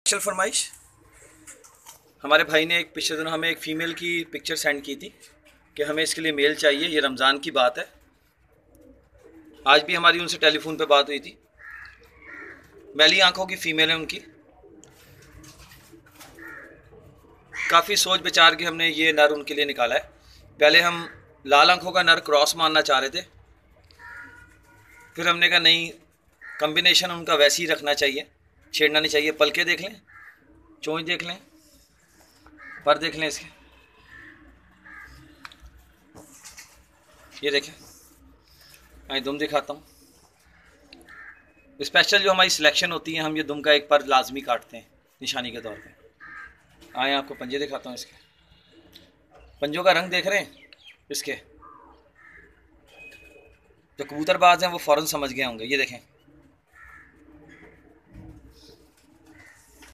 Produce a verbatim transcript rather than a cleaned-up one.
Special फरमाइश। हमारे भाई ने एक पिछले दिनों हमें एक फ़ीमेल की पिक्चर सेंड की थी कि हमें इसके लिए मेल चाहिए। ये रमज़ान की बात है। आज भी हमारी उनसे टेलीफोन पे बात हुई थी। मैली आंखों की फ़ीमेल है उनकी। काफ़ी सोच विचार के हमने ये नर उनके लिए निकाला है। पहले हम लाल आंखों का नर क्रॉस मानना चाह रहे थे, फिर हमने कहा नहीं, कम्बिनेशन उनका वैसे ही रखना चाहिए, छेड़ना नहीं चाहिए। पलके देख लें, चोंच देख लें, पर देख लें इसके, ये देखें। मैं दुम दिखाता हूँ। स्पेशल जो हमारी सिलेक्शन होती है, हम ये दुम का एक पर लाजमी काटते हैं निशानी के तौर पे। आए आपको पंजे दिखाता हूँ इसके। पंजों का रंग देख रहे हैं इसके। जो कबूतरबाज हैं वो फ़ौरन समझ गए होंगे। ये देखें,